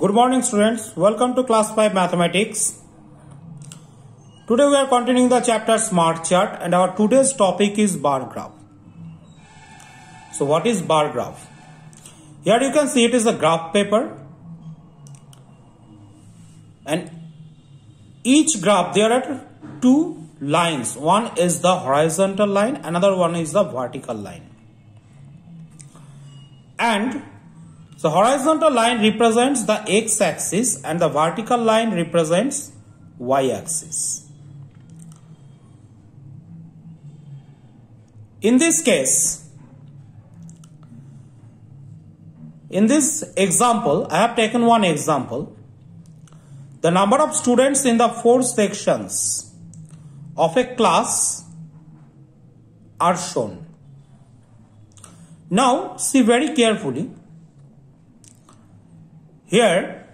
Good morning students, welcome to class 5 mathematics. Today we are continuing the chapter smart chart and our today's topic is bar graph. So what is bar graph? Here you can see it is a graph paper and each graph there are two lines. One is the horizontal line, another one is the vertical line. And the horizontal line represents the x-axis and the vertical line represents y-axis. In this case, in this example, I have taken one example. The number of students in the 4 sections of a class are shown. Now, see very carefully. Here,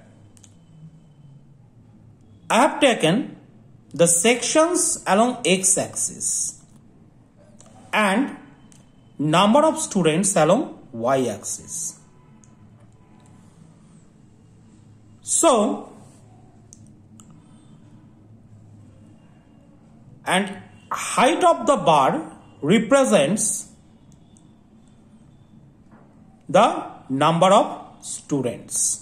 I have taken the sections along x-axis and number of students along y-axis. So, and height of the bar represents the number of students.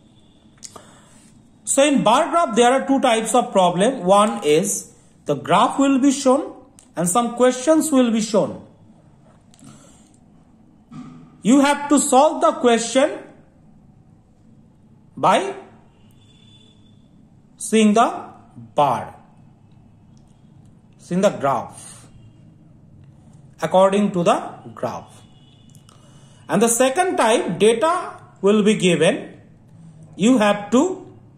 So in bar graph there are two types of problem. One is the graph will be shown and some questions will be shown. You have to solve the question by seeing the bar, seeing the graph according to the graph. And the second type, data will be given. You have to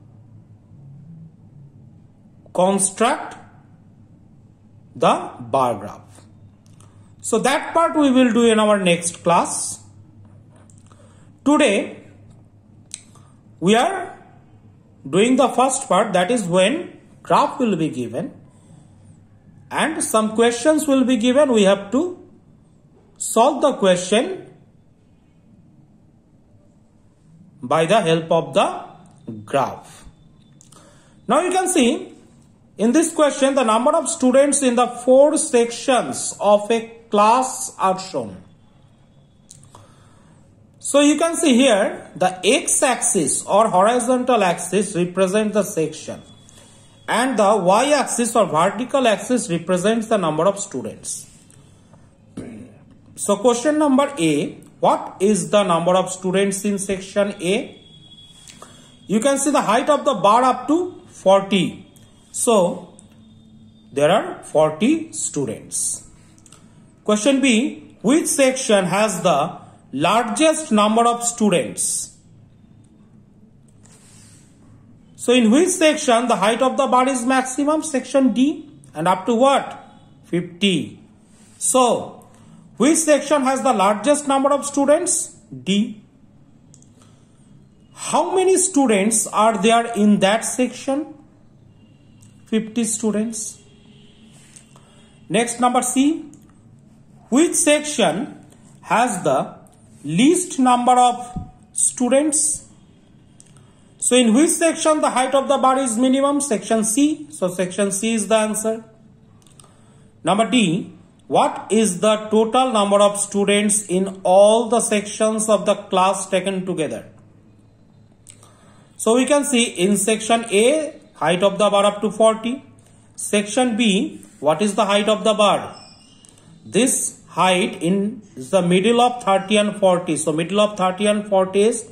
construct the bar graph. So that part we will do in our next class. Today we are doing the first part, that is when graph will be given and some questions will be given. We have to solve the question by the help of the graph. Now you can see in this question the number of students in the 4 sections of a class are shown. So you can see here the x-axis or horizontal axis represents the section and the y-axis or vertical axis represents the number of students. So question number A, what is the number of students in section A? You can see the height of the bar up to 40. So there are 40 students. Question B, which section has the largest number of students? So in which section the height of the bar is maximum? Section D, and up to what? 50. So which section has the largest number of students? D. How many students are there in that section? 50 students. Next, number C. Which section has the least number of students? So in which section the height of the bar is minimum? Section C. So section C is the answer. Number D. What is the total number of students in all the sections of the class taken together? So we can see in section A, height of the bar up to 40. Section B, what is the height of the bar? This height is the middle of 30 and 40. So middle of 30 and 40 is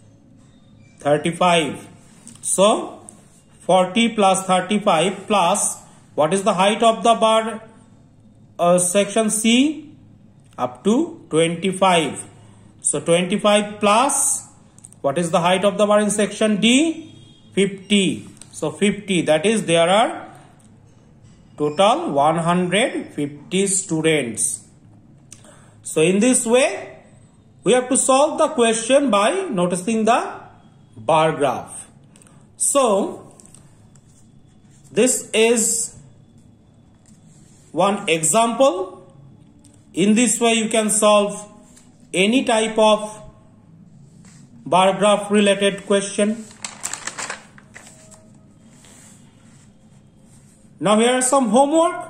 35. So 40 plus 35 plus what is the height of the bar? Section C up to 25. So 25 plus what is the height of the bar in section D? 50. So 50, that is there are total 150 students. So in this way we have to solve the question by noticing the bar graph. So this is one example. In this way you can solve any type of bar graph related question. Now here is some homework.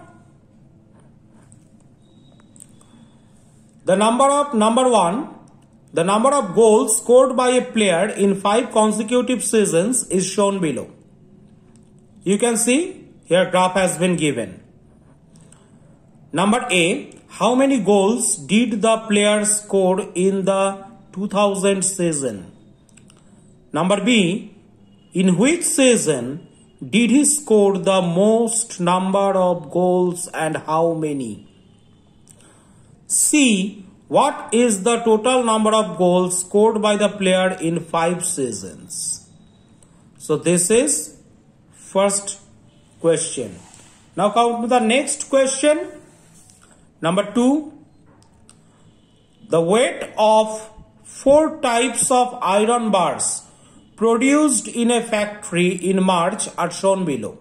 The number of goals scored by a player in 5 consecutive seasons is shown below. You can see here graph has been given. Number A, how many goals did the player score in the 2000 season? Number B, in which season did he score the most number of goals and how many? C, what is the total number of goals scored by the player in 5 seasons? So this is first question. Now come to the next question. Number 2. The weight of 4 types of iron bars produced in a factory in March are shown below.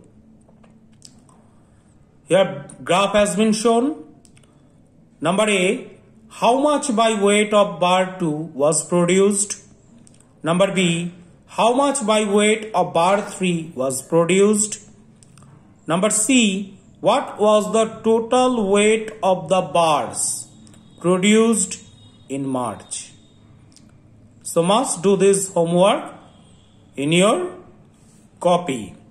Here graph has been shown. Number A, how much by weight of bar 2 was produced? Number B, how much by weight of bar 3 was produced? Number C, what was the total weight of the bars produced in March? So must do this homework in your copy.